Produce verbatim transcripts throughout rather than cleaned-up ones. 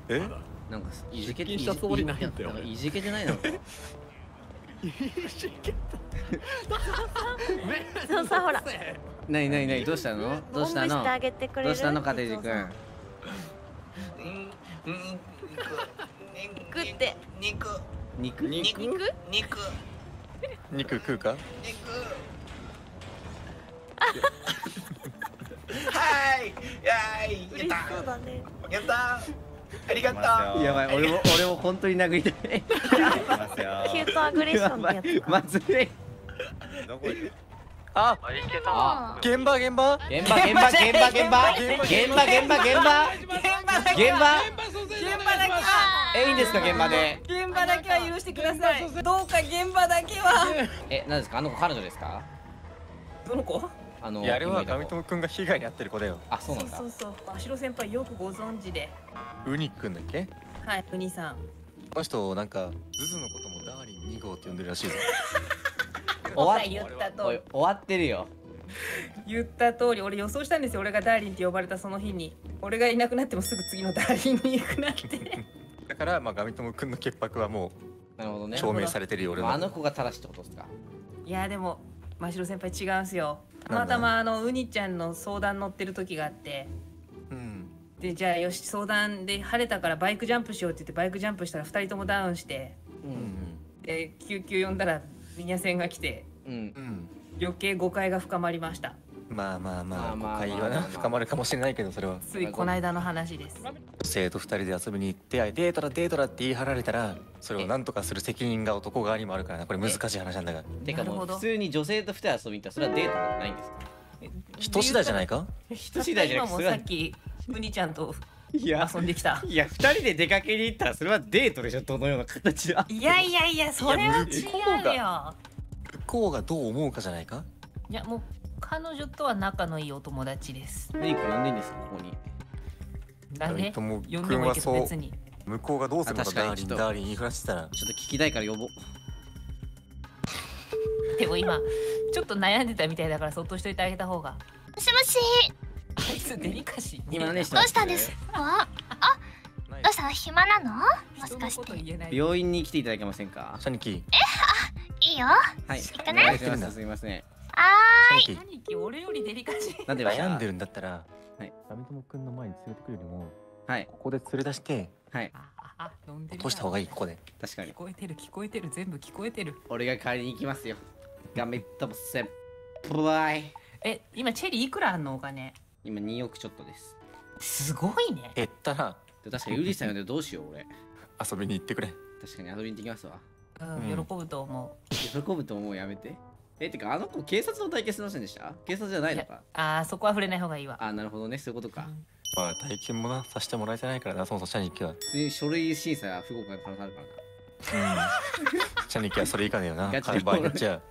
え？ なんかいじけ出勤したつもりないんだよ。 いじけてないのか。 いじけた。 そうさほら。 なになになにどうしたの？どうしたの？ おんぶしてあげてくれる？ どうしたのカテジ君？ うん、うん、 肉って肉、 肉？ 肉、肉、肉、 肉食うか？ 肉。はい、やい、 嬉しそうだね。 やった。ありがとう。 やばい、俺も俺も本当に殴りたい。 キュートアグレッションってやつか。 まずい。 あ、 あ現場現場現場現場現場現場現場現場現場現場現場現場だけえいいんですか現場で？ 現場だけは許してください。どうか現場だけは。 え、何ですかあの子彼女ですか？ どの子？ あのいやあれはガミトモくんが被害に遭ってる子だよ。 あ、そうなんだ。 そうそうそう。真城先輩よくご存知で。 ウニくんだっけ？ はい、ウニさん。 この人なんかズズのこともダーリンに号って呼んでるらしいぞ。 終わ言ったおいと終わってるよ。 言った通り、俺予想したんですよ。俺がダーリンって呼ばれたその日に、俺がいなくなってもすぐ次のダーリンに行くなって。 だからまあガミトモくんの潔白はもなるほどね。 う証明されてるよ俺の。 あの子が正しいってことですか？ いやでも真城先輩違うんすよ。たなんだまたまあのウニちゃんの相談乗ってる時があって、 うん。 でじゃあよし相談で晴れたからバイクジャンプしようって言ってバイクジャンプしたらふたりともダウンして、 ううんんで救急呼んだらミニャ線が来てうん。 うん余計誤解が深まりました。 まあまあまあまあまあ誤解はな深まるかもしれないけどそれはついこの間の話です。 女性と二人で遊びに行ってデートだデートだって言い張られたらそれを何とかする責任が男側にもあるからな。これ難しい話なんだがてかもうなるほど普通に女性と二人遊びに行ったらそれはデートじゃないんですか？ 人次第じゃないか。 人次第じゃなくてそれは今もさっきウニちゃんといや遊んできた。 いや二人で出かけに行ったらそれはデートでしょ。どのような形で。 いやいやいやそれは違いや向こううよ。 向こうがどう思うかじゃないか。 いやもう彼女とは仲のいいお友達です。 メイク呼んでいいんですかここに？ なんでガミトモ呼んでもいいけど別に。 向こうがどうするのかあ確かにダーリンちょっとダーリン言いふらしてたらちょっと聞きたいから呼ぼう。 でも今ちょっと悩んでたみたいだからそっとしといてあげた方が。 もしもし、 あいつデリカシーね。 今何してどます？ うしたんですか？あ、どうしたの？暇なの？もし人のこかして。 と言えない。 病院に来ていただけませんか？ シャニキいいよ。 はい。 くねお願いします。すみません。 あシャニキ兄貴俺よりデリカシー。 なんでました悩んでるんだったらはいガミトモくんの前に連れてくるよりもはいここで連れ出してはい。 ああ飲んでるな。 落とした方がいい。ここで確かに聞。こえてる聞こえてる全部聞こえてる。 俺が帰りに行きますよ。ガメット先輩。 え今チェリーいくらあんのお金？ 今におくちょっとです。 すごいね。 減ったらで確かにユリさん呼んでどうしよう俺。 遊びに行ってくれ。 確かに遊びに行ってきますわ。 うん、 うん喜ぶと思喜ぶと思うやめて。えてかあの子警察の体験してませんでした？警察じゃなう。 いのか？ う。ああそこは触れない方がいいわ。 あなるほどねそういうことか。 まあ体験もなさせてもらえてないからなそもそもシャニキは。 普通に書類審査不合格の可能性あるからな。 うん。シャニキはそれ以下だよな。 ガチ彼場合によっちゃ。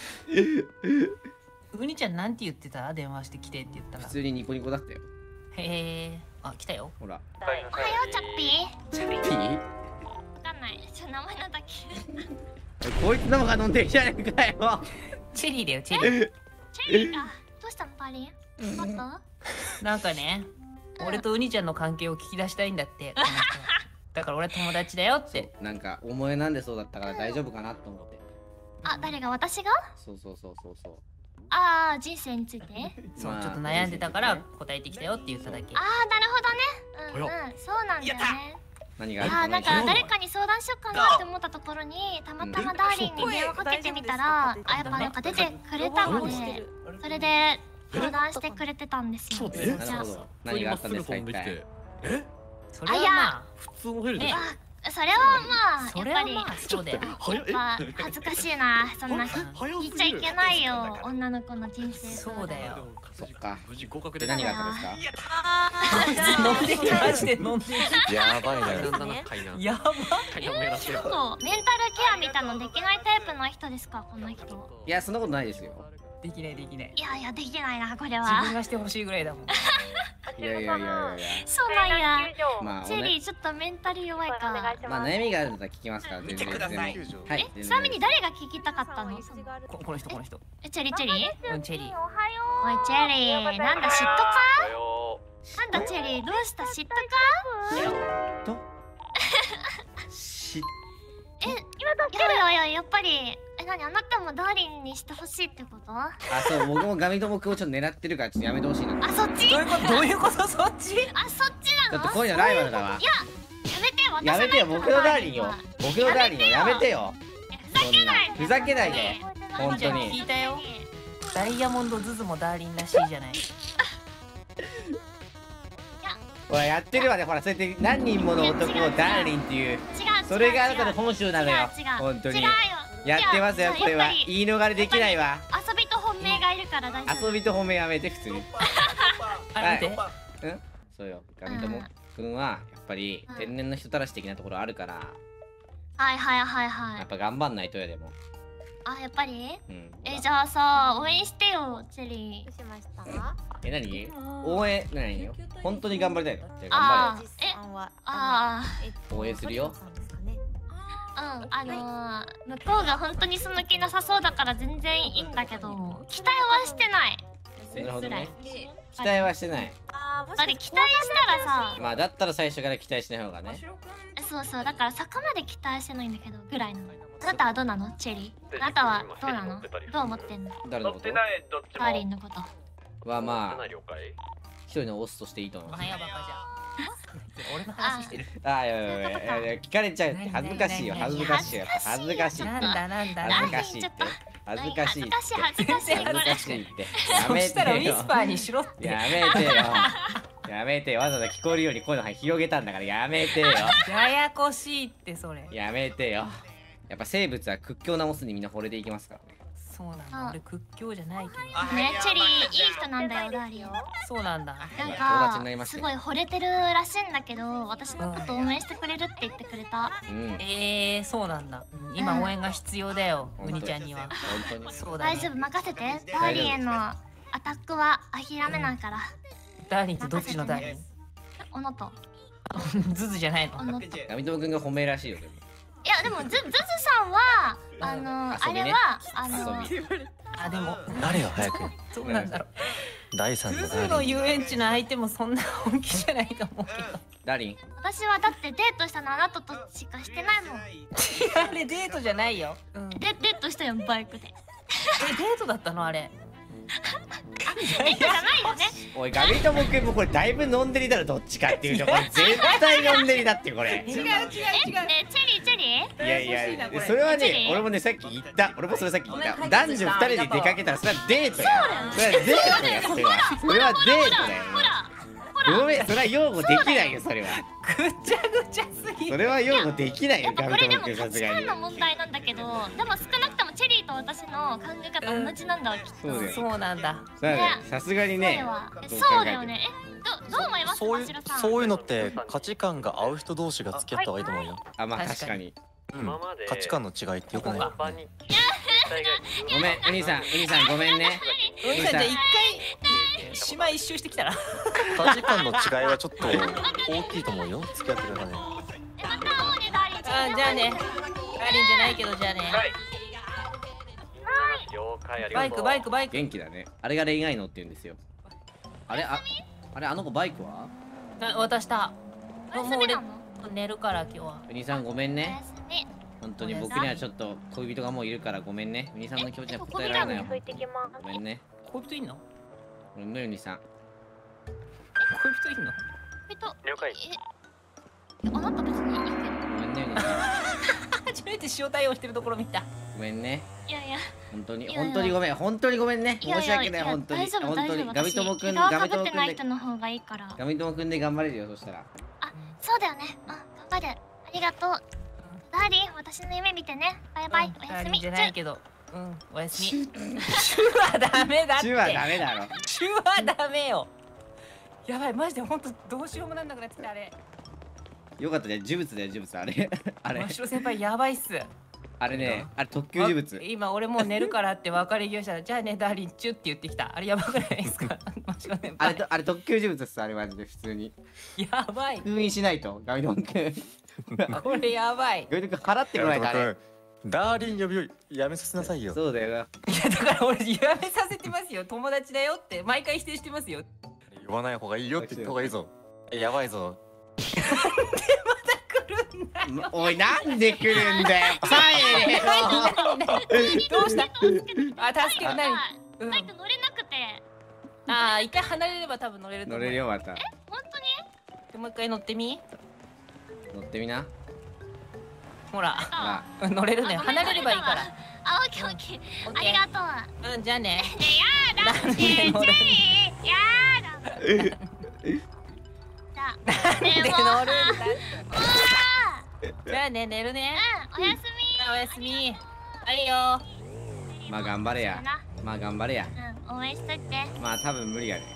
ウニちゃんなんて言ってた？電話してきてって言ったら。 普通にニコニコだったよ。 へえ。あ来たよ。 ほら。 おはようチャッピチャッピー？ ー。わかんない。ちょ名前なんだっけ。 こいつの方が飲んでるじゃねえかよ。 チェリーだよチェリー。 チェリーか。どうしたのパリン？もっと？ なんかね、俺とウニちゃんの関係を聞き出したいんだってこの人は。だから俺友達だよって。 なんか思いなんでそうだったから大丈夫かなと思って。 あ、誰が私が？ そうそうそうそうそう。 ああ、人生について？ そう、 まあちょっと悩んでたから答えてきたよって言っただけ。 ああ、なるほどね。うんうん、そうなんだよね。 何がああ、なんか誰かに相談しようかなって思ったところにたまたまダーリンに電話かけてみたら、あやっぱなんか出てくれたので、それで相談してくれてたんですよ。 えなるほど。何があったんですか一体。 え？ それはまあ普通のヘリでしょ。 あ、それはまあそやっぱりれはまあそうだよ。 やっぱ恥ずかしいな、そんな言っちゃいけないよ、女の子の人生。 そうだよ。 そっか。 無事合格でで何があったんですか？ 飲んできマジで飲んでき。 やばいな。 なんだな階段。 やば。 階段をやらせてる。 ちょっとメンタルケアみたいなのできないタイプの人ですか、この人？ いやそんなことないですよ。 できないできない。 いやいや、できないな、これ自は。 分がしてほしいぐらいだもん。 いやいやいやいやいや。 そうなんや。 まあおチェリねーちょっとメンタル弱いか。 まあ悩みがあるんだったら聞きますから全然全然。はい。 え、ちなみに誰が聞きたかったの？ ここの人この人。 え、チェリーチェリー？ うんチェリー。 おいチェリー、なんだ嫉妬か？ なんだチェリー、どうした嫉妬か？ としえ、いやいやいや、やっぱりえ、なに、あなたもダーリンにしてほしいってこと？ あ、そう僕もガミ友くんをちょっと狙ってるからちょっとやめてほしいな。 あ、そっち？ どういうことどういうことそっち？ あ、そっちなの？ だってこういうのライバルだわ。 いや、やめてよ、 やめてよ、僕のダーリンよ。僕のダーリンよ、やめてよ。 ふざけないふざけないで。本当聞に。 いたよ。ダイヤモンドズズもダーリンらしいじゃない。 ほらやってるわね、ほらそうやって何人もの男をダーリンっていう。 違う、 それがあなたの本性なのよ。 違う違う本当に違うよ。 やってますよ、これは。 やっぱり言い逃れできないわ。 遊びと本命がいるから大丈夫。 遊びと褒めやめて、普通に。 あれ見て。 うんそうよ、ガミ友くんはやっぱりうん天然の人たらし的なところあるから、 はいはいはいはい。 やっぱ頑張んないとよ、でも。 あ、やっぱり？ うん。 え、じゃあさ、応援してよ、チェリー。 どうしました？ え、何応援、何よ本当に頑張りたいのじゃああー、え、 さんはあ応援するよ。 さんですかね。 あ、うん、あのー、向こうが本当にその気なさそうだから全然いいんだけど、期待はしてない。 頑張れ。なるほどね。 辛い期待はしてない。 あー、もしだって期待したらさ、 まあだったら最初から期待しない方がね。 そうそう、だからそこまで期待してないんだけど、ぐらいなの。あなたはどうなの、チェリー？あなたはどうなの？どう思ってんの？ 誰のことダーリンのこと。 はまあ一人のオスとしていいと思います。 おはやバカじゃん。俺の話してる。 ああ、いやいやいやいやいや聞かれちゃうって恥ずかしいよ、恥ずかしいよ、恥ずかしいって。 なんだなんだ恥ずかしいって。恥ずかしいって。 恥ずかしい恥ずかしいこ恥ずかれ。 しいって。やそめしたらウてよ。 ィスパーにしろって。 やめてよ。やめてよ。わざわざ聞こえるように声の範囲広げたんだからやめてよ。 ややこしいってそれ。 やめてよ。やっぱ生物は屈強なオスにみんな惚れていきますからね。 そうなんあだ。俺屈強じゃないけど。 ね、チェリーいい人なんだよ、ダーリン。 そうなんだ。 なん友達かになりますねすごい惚れてるらしいんだけど、私のこと応援してくれるって言ってくれた。 うん。 えー、そうなんだ。うん今応援が必要だよ、 うんウニちゃんには。 本当に。 そうだね大丈。夫、任せて。ダーリンへのアタックは諦めないから。 ダーリンってどっちのダーリン？ おのと。 ズズじゃないのお。のと。いガミトモくんが褒めるらしいよ。でもや、でもズズズさんはあのあ遊びねれはあの遊び。 あ、でも誰よ早くそうなんだろ第三う。ズのズの遊園地の相手もそんな本気じゃないと思うけど。 ダーリン。 私はだってデートしたのあなたとしかしてないもん。 あれデートじゃないよ。うん。 でデートしたよバイクで。 え、デートだったのあれ。 デートじゃないよね。 おい、ガミトモくんもこれだいぶ飲んでりだろ、どっちかっていうと。これ絶対飲んでりだってこれ。 違う違う違う。 え、ねチェリーチェリー？ いやい欲しいなこれや、それはマジね、俺もね、さっき言った。俺もそれさっき言った。 お願い男女二人で出かけたら、それはデートや。それはデートや、それは。それはデートだよ。 ほらごめん、それは擁護できないよ、それは。 ぐちゃぐちゃすぎる。 それは擁護できないよ、ガやっぱこれでミトモくんさも価値すがに。 観の問題なんだけど、でも少なくともチェリーと私の考え方同じなんだわ、きっと。 そうだよ。 そうなんだ。 そうだよさすがにね。 そうど考えてもだよね。え、どどう思いますそういうマシロさん？ そういうのって価値観が合う人同士が付き合った方がいいと思うよ、 あ、まあ確かに確かに。 うん、価値観の違いってよくない？ ここごめん、ウニさん、ウニさん、ごめんね。 お兄さんじゃあ一回島一周してきたら。 価値観の違いはちょっと大きいと思うよ、付き合ってくれたね。 え、また会おうね、ダーリン。 あ、じゃあね。ダーリンじゃないけどじゃあね。バイクバイクバイク。 元気だね。あれが恋愛のって言うんですよ。あれ、あ、あれ、あの子バイクはあ、渡した。 おもう俺休みなの？ 寝るから今日は。 ウニさん、ごめんおね。 休み。 本当に僕にはちょっと恋人がもういるからごめんね。ウニさんの気持ちは答えられないよ。 拭いてきます。 ごめんね。 恋人いんの？ ごめんね、ウニさん。 恋人いんの？ えっと、 了解え、あなた別にいいけど。 ごめんね、ウニさん。 初めて塩対応してるところ見た。 ごめんね。 いやいや、 本当に、 いやいや本当にごめん。本当にごめんね。 いやいや申し訳ない、本当に。 大丈夫本当に。 大丈夫。 ガミトモくん、 私毛皮ガミトモくんでかぶってない人。の方がいいから。 ガミトモくんで頑張れるよ、そしたら。 あ、そうだよね。うん、頑張る。ありがとう。ダーリン、私の夢見てね。バイバイ。おやすみ。 ダーリンじゃないけど。うん、おやすみ。チュはダメだって。 チュはダメだろ。 チュはダメよ。やばい、マジで本当どうしようもなんなくなってきたあれ。 よかったね、呪物だよ、呪物。あれ。あれ真。城先輩やばいっす。 あれね、あれ特級呪物。 今俺もう寝るからって別れ際したら、じゃあねダーリンチュって言ってきた。あれやばくないですか？真城先輩。 あれと、あれ特級呪物っす、あれマジで普通に。 やばい。 封印しないと、ガミトモくん。 これやばい。 ガミトモくん払ってこないとあれ。 ダーリン呼びをやめさせなさいよ。 そうだよ。 いやだから俺やめさせてますよ。友達だよって毎回否定してますよ。 呼ばない方がいいよって言った方がいいぞ。えやばいぞ。 おいなんで来るんだよ。帰れよ。 どうした？あ、助けてない。うんバイク乗れなくて。 ああ、一回離れれば多分乗れると思う。 乗れるよまた。 本当に？ もう一回乗ってみ。 乗ってみな。 ほら、 あうん乗れるね。 あごめん離れればいいから。 あ、オッケーオッケー。 オッケーありがとう。 うん、じゃあね。 ねやだって。ちい。やだ。じゃあ。 で乗るんだ。 うわじゃあね、寝るね。 ー。うん、おやすおやすみ。はいよ。 み。 まあ頑張れや。まあ頑張れや。 うん、応援しといて。 まあ多分無理やね。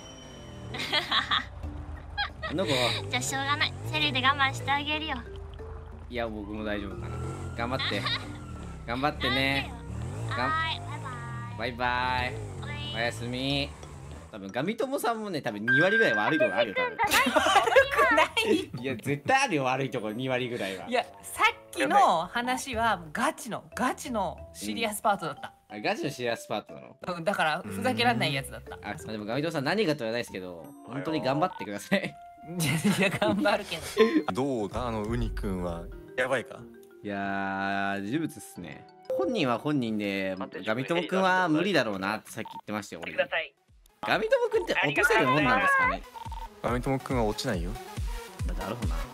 あの子。 じゃあしょうがない。セリで我慢してあげるよ。 いや僕も大丈夫かな。頑張って。頑張ってね。がんはーい、バイバイ。 バイバイ。 おいおやすみ。多分ガミ友さんもね多分に割ぐらい悪いとこあるよ多分。 ない。 いや絶対あるよ悪いとこに割ぐらいは。 いや、さっきの話はガチのガチのシリアスパートだった。 あガチのシリアスパートなの。 うんだからふざけられないやつだった。 あでもガミ友さん何がとは言わないですけど本当に頑張ってください。 いやいや頑張るけど。 どうだあのウニくんはやばいか。 いやー事物っすね。本人は本人でガミ友くんは無理だろうなってさっき言ってましたよ俺に。ガミ友くんって落とせるもんなんですかね。 ガミトモくんは落ちないよ。 だろうな。